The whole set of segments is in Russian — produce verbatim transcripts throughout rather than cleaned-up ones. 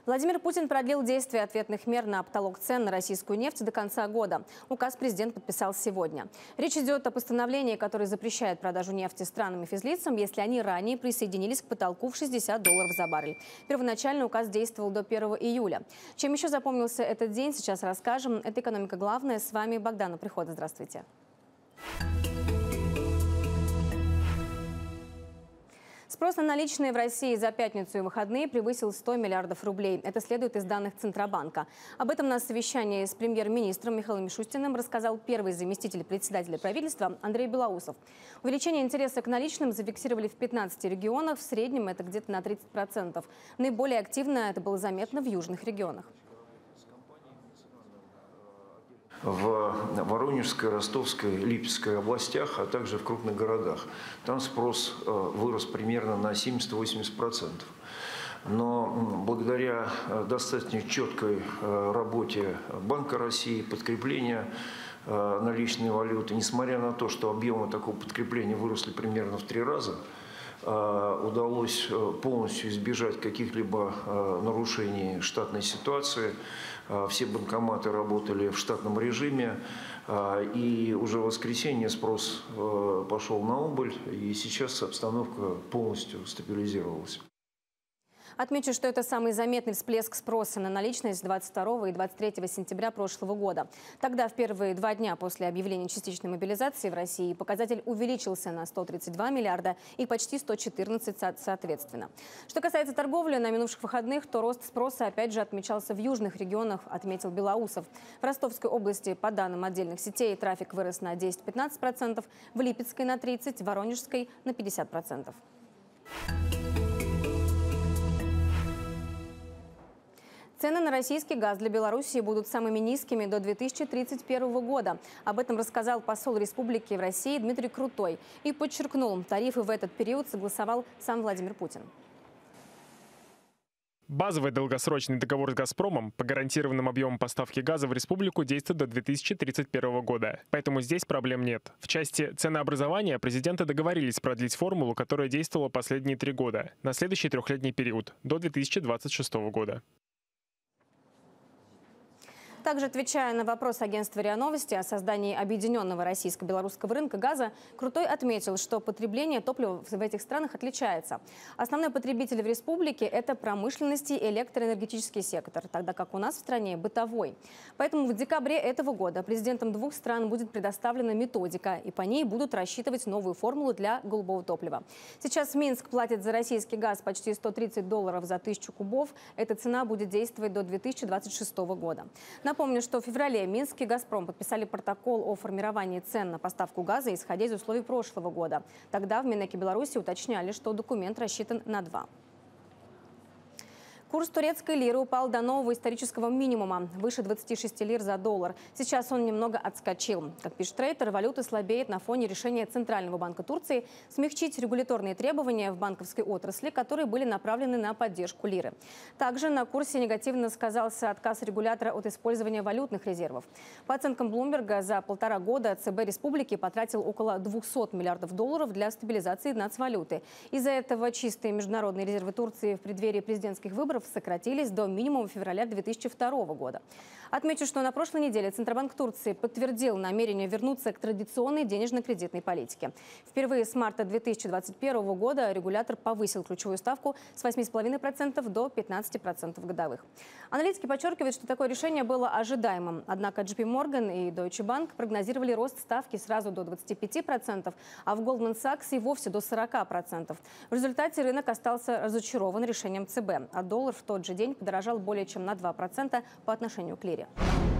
Владимир Путин продлил действие ответных мер на потолок цен на российскую нефть до конца года. Указ президент подписал сегодня. Речь идет о постановлении, которое запрещает продажу нефти странам и физлицам, если они ранее присоединились к потолку в шестьдесят долларов за баррель. Первоначально указ действовал до первого июля. Чем еще запомнился этот день, сейчас расскажем. Это «Экономика. Главное». С вами Богдана Прихода. Здравствуйте. Спрос на наличные в России за пятницу и выходные превысил сто миллиардов рублей. Это следует из данных Центробанка. Об этом на совещании с премьер-министром Михаилом Мишустиным рассказал первый заместитель председателя правительства Андрей Белоусов. Увеличение интереса к наличным зафиксировали в пятнадцати регионах. В среднем это где-то на тридцать процентов. Наиболее активно это было заметно в южных регионах. В Воронежской, Ростовской, Липецкой областях, а также в крупных городах. Там спрос вырос примерно на семьдесят-восемьдесят процентов. Но благодаря достаточно четкой работе Банка России, подкрепления наличной валюты, несмотря на то, что объемы такого подкрепления выросли примерно в три раза, удалось полностью избежать каких-либо нарушений штатной ситуации. Все банкоматы работали в штатном режиме, и уже в воскресенье спрос пошел на убыль, и сейчас обстановка полностью стабилизировалась. Отмечу, что это самый заметный всплеск спроса на наличность двадцать второго и двадцать третьего сентября прошлого года. Тогда, в первые два дня после объявления частичной мобилизации в России, показатель увеличился на сто тридцать два миллиарда и почти сто четырнадцать соответственно. Что касается торговли, на минувших выходных, то рост спроса опять же отмечался в южных регионах, отметил Белоусов. В Ростовской области, по данным отдельных сетей, трафик вырос на десять-пятнадцать процентов, в Липецкой на тридцать процентов, в Воронежской на пятьдесят процентов. Цены на российский газ для Белоруссии будут самыми низкими до две тысячи тридцать первого года. Об этом рассказал посол республики в России Дмитрий Крутой и подчеркнул, тарифы в этот период согласовал сам Владимир Путин. Базовый долгосрочный договор с «Газпромом» по гарантированным объемам поставки газа в республику действует до две тысячи тридцать первого года. Поэтому здесь проблем нет. В части ценообразования президенты договорились продлить формулу, которая действовала последние три года, на следующий трехлетний период, до две тысячи двадцать шестого года. Также, отвечая на вопрос агентства РИА Новости о создании объединенного российско-белорусского рынка газа, Крутой отметил, что потребление топлива в этих странах отличается. Основной потребитель в республике – это промышленность и электроэнергетический сектор, тогда как у нас в стране – бытовой. Поэтому в декабре этого года президентам двух стран будет предоставлена методика, и по ней будут рассчитывать новую формулу для голубого топлива. Сейчас Минск платит за российский газ почти сто тридцать долларов за тысячу кубов. Эта цена будет действовать до две тысячи двадцать шестого года. Напомню, что в феврале Минск и «Газпром» подписали протокол о формировании цен на поставку газа, исходя из условий прошлого года. Тогда в Минэке Беларуси уточняли, что документ рассчитан на два. Курс турецкой лиры упал до нового исторического минимума – выше двадцати шести лир за доллар. Сейчас он немного отскочил. Как пишет Рейтер, валюта слабеет на фоне решения Центрального банка Турции смягчить регуляторные требования в банковской отрасли, которые были направлены на поддержку лиры. Также на курсе негативно сказался отказ регулятора от использования валютных резервов. По оценкам Блумберга, за полтора года ЦБ республики потратил около двухсот миллиардов долларов для стабилизации нацвалюты. Из-за этого чистые международные резервы Турции в преддверии президентских выборов сократились до минимума февраля две тысячи второго года. Отмечу, что на прошлой неделе Центробанк Турции подтвердил намерение вернуться к традиционной денежно-кредитной политике. Впервые с марта две тысячи двадцать первого года регулятор повысил ключевую ставку с восьми целых пяти десятых процента до пятнадцати процентов годовых. Аналитики подчеркивают, что такое решение было ожидаемым. Однако джей пи Morgan и Deutsche Bank прогнозировали рост ставки сразу до двадцати пяти процентов, а в Goldman Sachs и вовсе до сорока процентов. В результате рынок остался разочарован решением ЦБ, а доллар в тот же день подорожал более чем на два процента по отношению к лире.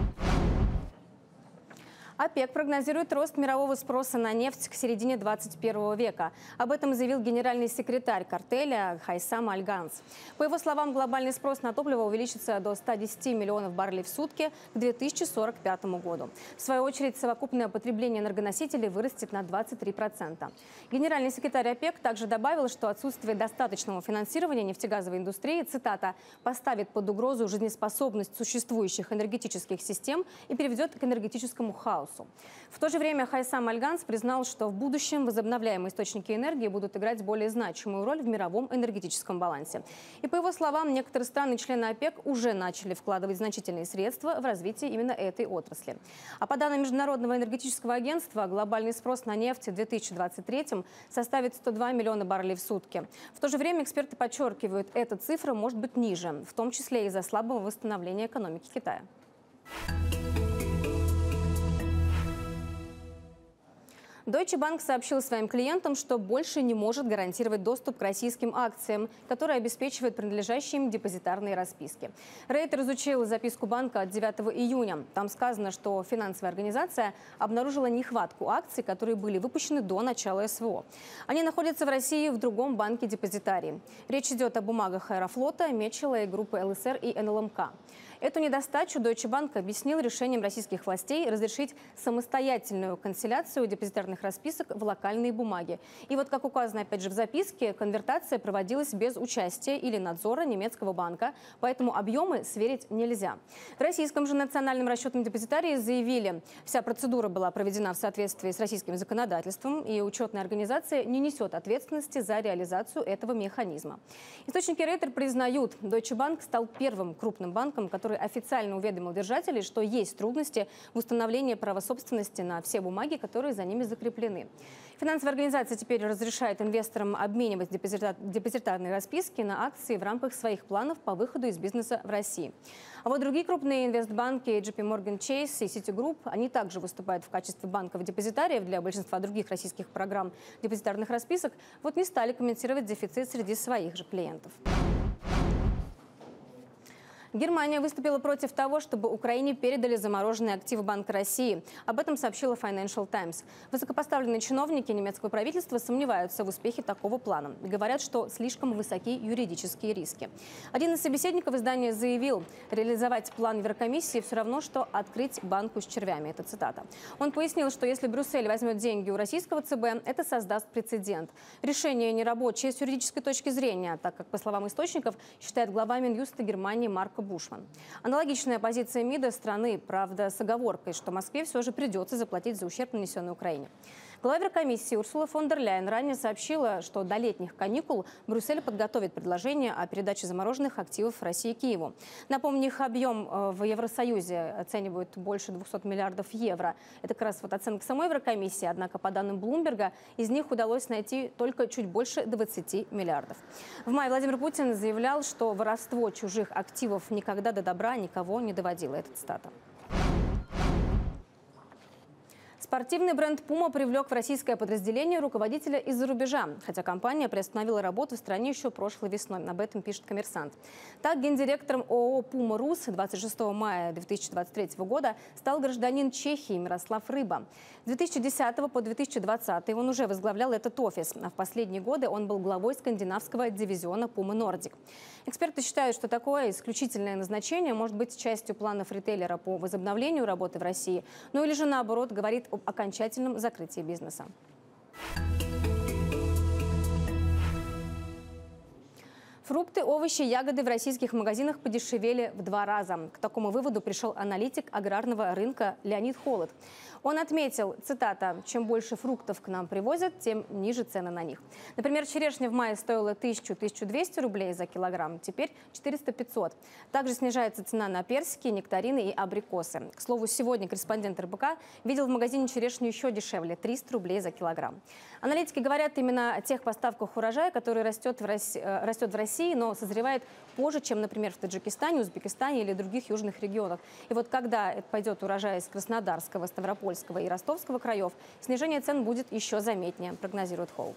ОПЕК прогнозирует рост мирового спроса на нефть к середине двадцать первого века. Об этом заявил генеральный секретарь картеля Хайсам Аль-Ганс. По его словам, глобальный спрос на топливо увеличится до ста десяти миллионов баррелей в сутки к две тысячи сорок пятому году. В свою очередь, совокупное потребление энергоносителей вырастет на двадцать три процента. Генеральный секретарь ОПЕК также добавил, что отсутствие достаточного финансирования нефтегазовой индустрии, цитата, «поставит под угрозу жизнеспособность существующих энергетических систем и приведет к энергетическому хаосу». Клаусу. В то же время Хайсам Аль-Ганс признал, что в будущем возобновляемые источники энергии будут играть более значимую роль в мировом энергетическом балансе. И по его словам, некоторые страны-члены ОПЕК уже начали вкладывать значительные средства в развитие именно этой отрасли. А по данным Международного энергетического агентства, глобальный спрос на нефть в две тысячи двадцать третьем составит сто два миллиона баррелей в сутки. В то же время эксперты подчеркивают, эта цифра может быть ниже, в том числе из-за слабого восстановления экономики Китая. Deutsche Bank сообщил своим клиентам, что больше не может гарантировать доступ к российским акциям, которые обеспечивают принадлежащие им депозитарные расписки. Рейтер изучил записку банка от девятого июня. Там сказано, что финансовая организация обнаружила нехватку акций, которые были выпущены до начала СВО. Они находятся в России в другом банке-депозитарии. Речь идет о бумагах Аэрофлота, Мечела и группы ЛСР и эн эл эм ка. Эту недостачу Deutsche Bank объяснил решением российских властей разрешить самостоятельную канцеляцию депозитарных расписок в локальные бумаги. И вот, как указано опять же в записке, конвертация проводилась без участия или надзора немецкого банка, поэтому объемы сверить нельзя. В российском же национальном расчетном депозитарии заявили, вся процедура была проведена в соответствии с российским законодательством, и учетная организация не несет ответственности за реализацию этого механизма. Источники Рейтер признают, Deutsche Bank стал первым крупным банком, который официально уведомил держателей, что есть трудности в установлении права собственности на все бумаги, которые за ними закреплены. Финансовая организация теперь разрешает инвесторам обменивать депозитарные расписки на акции в рамках своих планов по выходу из бизнеса в России. А вот другие крупные инвестбанки джей пи Morgan Chase и Citigroup, они также выступают в качестве банков-депозитариев для большинства других российских программ депозитарных расписок, вот не стали комментировать дефицит среди своих же клиентов. Германия выступила против того, чтобы Украине передали замороженные активы Банка России. Об этом сообщила Financial Times. Высокопоставленные чиновники немецкого правительства сомневаются в успехе такого плана. Говорят, что слишком высоки юридические риски. Один из собеседников издания заявил, реализовать план Еврокомиссии все равно, что открыть банку с червями. Это цитата. Он пояснил, что если Брюссель возьмет деньги у российского ЦБ, это создаст прецедент. Решение нерабочее с юридической точки зрения, так как, по словам источников, считает глава Минюста Германии Марко Бушман. Аналогичная позиция МИДа страны, правда, с оговоркой, что Москве все же придется заплатить за ущерб, нанесенный Украине. Глава Еврокомиссии Урсула фон дер Ляйен ранее сообщила, что до летних каникул Брюссель подготовит предложение о передаче замороженных активов России Киеву. Напомню, их объем в Евросоюзе оценивают больше двухсот миллиардов евро. Это как раз вот оценка самой Еврокомиссии, однако по данным Блумберга из них удалось найти только чуть больше двадцати миллиардов. В мае Владимир Путин заявлял, что воровство чужих активов никогда до добра никого не доводило. Это цитата. Спортивный бренд Puma привлек в российское подразделение руководителя из-за рубежа, хотя компания приостановила работу в стране еще прошлой весной. Об этом пишет «Коммерсант». Так, гендиректором ООО «Пума Рус» двадцать шестого мая две тысячи двадцать третьего года стал гражданин Чехии Мирослав Рыба. С две тысячи десятого по две тысячи двадцатый он уже возглавлял этот офис, а в последние годы он был главой скандинавского дивизиона Puma Nordic. Эксперты считают, что такое исключительное назначение может быть частью планов ритейлера по возобновлению работы в России, ну или же наоборот говорит об окончательном закрытии бизнеса. Фрукты, овощи, ягоды в российских магазинах подешевели в два раза. К такому выводу пришел аналитик аграрного рынка Леонид Холод. Он отметил, цитата, «Чем больше фруктов к нам привозят, тем ниже цены на них». Например, черешня в мае стоила тысячу — тысячу двести рублей за килограмм, теперь четыреста — пятьсот. Также снижается цена на персики, нектарины и абрикосы. К слову, сегодня корреспондент эр бэ ка видел в магазине черешню еще дешевле – триста рублей за килограмм. Аналитики говорят именно о тех поставках урожая, который растет в России, растет в России, но созревает позже, чем, например, в Таджикистане, Узбекистане или других южных регионах. И вот когда пойдет урожай из Краснодарского, Ставропольского и Ростовского краев, снижение цен будет еще заметнее, прогнозирует Холд.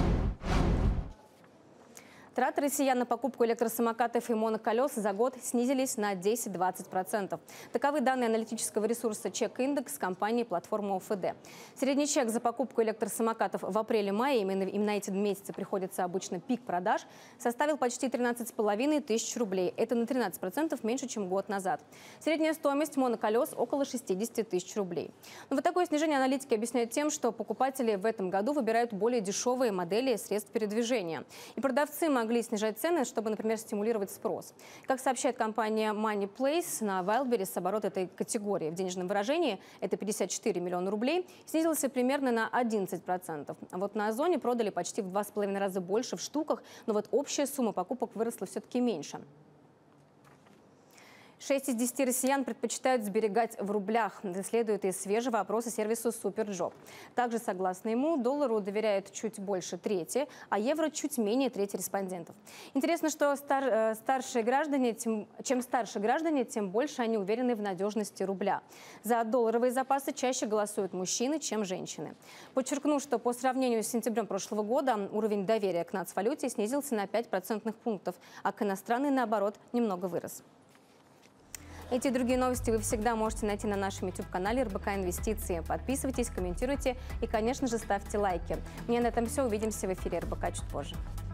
Траты россиян на покупку электросамокатов и моноколес за год снизились на десять-двадцать процентов. Таковы данные аналитического ресурса «Чек-индекс» компании «Платформа о эф дэ». Средний чек за покупку электросамокатов в апреле-мае, именно, именно эти месяцы приходится обычно пик продаж, составил почти тринадцать с половиной тысяч рублей. Это на тринадцать процентов меньше, чем год назад. Средняя стоимость моноколес около шестидесяти тысяч рублей. Но вот такое снижение аналитики объясняют тем, что покупатели в этом году выбирают более дешевые модели средств передвижения. И продавцы могли могли снижать цены, чтобы, например, стимулировать спрос. Как сообщает компания Moneyplace, на Wildberries оборот этой категории в денежном выражении, это пятьдесят четыре миллиона рублей, снизился примерно на одиннадцать процентов. А вот на Озоне продали почти в два с половиной раза больше в штуках, но вот общая сумма покупок выросла все-таки меньше. шесть из десяти россиян предпочитают сберегать в рублях. Это следует из свежего опроса сервиса Суперджоп. Также, согласно ему, доллару доверяют чуть больше трети, а евро чуть менее трети респондентов. Интересно, что стар, старшие граждане, тем, чем старше граждане, тем больше они уверены в надежности рубля. За долларовые запасы чаще голосуют мужчины, чем женщины. Подчеркну, что по сравнению с сентябрем прошлого года уровень доверия к нацвалюте снизился на пять процентных пунктов, а к иностранной, наоборот, немного вырос. Эти и другие новости вы всегда можете найти на нашем YouTube-канале эр бэ ка Инвестиции. Подписывайтесь, комментируйте и, конечно же, ставьте лайки. У меня на этом все. Увидимся в эфире эр бэ ка чуть позже.